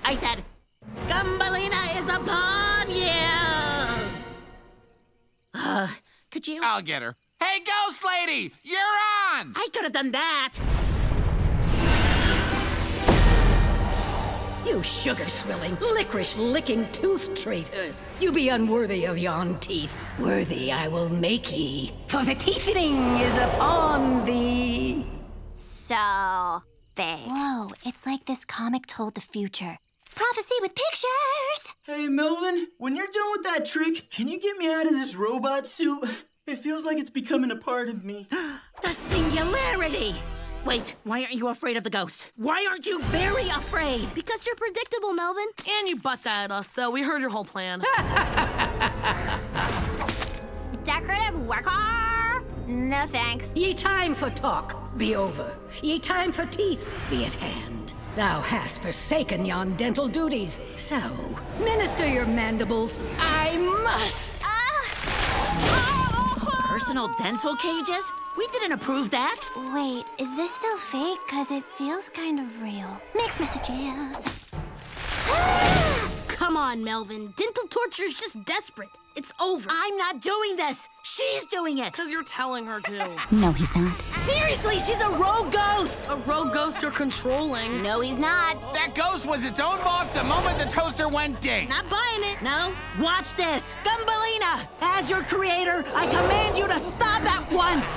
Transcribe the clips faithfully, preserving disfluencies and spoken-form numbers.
I said, Thumbelina is upon you! Uh, could you? I'll get her. Hey, Ghost Lady! You're on! I could have done that. You sugar-swilling, licorice-licking tooth traitors. You be unworthy of yon teeth. Worthy I will make ye, for the teething is upon thee. So big. Whoa, it's like this comic told the future. Prophecy with pictures! Hey, Melvin, when you're done with that trick, can you get me out of this robot suit? It feels like it's becoming a part of me. The singularity! Wait, why aren't you afraid of the ghost? Why aren't you very afraid? Because you're predictable, Melvin. And you butt that at us, so we heard your whole plan. Decorative worker? No thanks. Ye time for talk be over. Ye time for teeth be at hand. Thou hast forsaken yon dental duties. So, minister your mandibles. I must. Personal dental cages? We didn't approve that. Wait, is this still fake? Because it feels kind of real. Mixed messages. Come on, Melvin. Dental torture is just desperate. It's over. I'm not doing this. She's doing it. Because you're telling her to. No, he's not. Seriously, she's a rogue ghost. A rogue ghost you're controlling. No, he's not. That ghost was its own boss the moment the toaster went ding. Not buying it. No? Watch this. Thumbelina, as your creator, I command you to stop at once.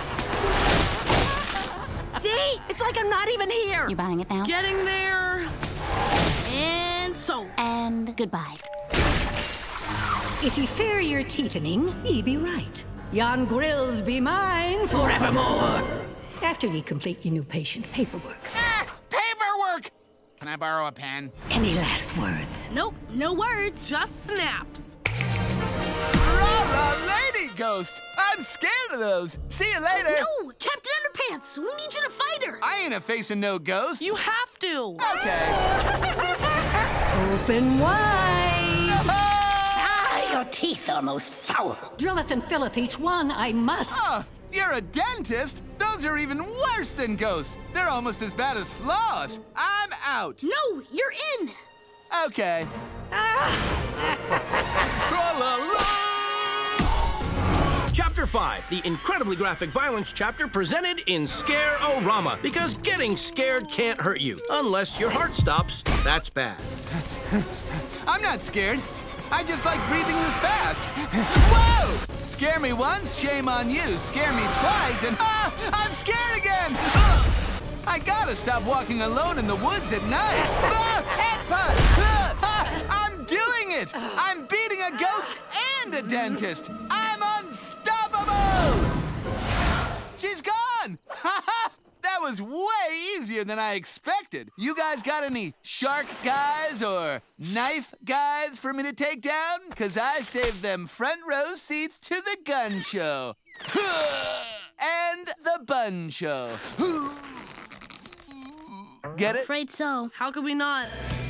See? It's like I'm not even here. You buying it now? Getting there. And so. And goodbye. If ye fear your teething, ye be right. Yon grills be mine forevermore. After ye complete your new patient paperwork. Ah! Paperwork! Can I borrow a pen? Any last words? Nope, no words, just snaps. Rah-rah, lady ghost! I'm scared of those. See you later. No, Captain Underpants, we need you to fight her. I ain't a facing no ghost. You have to. Okay. Open wide. Ah, your teeth are most foul. Drilleth and filleth each one I must. Oh, you're a dentist? Those are even worse than ghosts. They're almost as bad as floss. I'm out. No, you're in. Okay. Chapter five, the incredibly graphic violence chapter presented in Scare-O-Rama. Because getting scared can't hurt you. Unless your heart stops, that's bad. I'm not scared. I just like breathing this fast. Whoa! Scare me once, shame on you. Scare me twice, and ah, I'm scared again! Ugh. I gotta stop walking alone in the woods at night. Ah, head punch! Ah, ah, I'm doing it! I'm beating a ghost and a dentist. I'm unstoppable! She's gone! Ha ha! That was way easier than I expected. You guys got any shark guys or knife guys for me to take down? Because I saved them front row seats to the gun show. And the bun show. Get it? Afraid so. How could we not?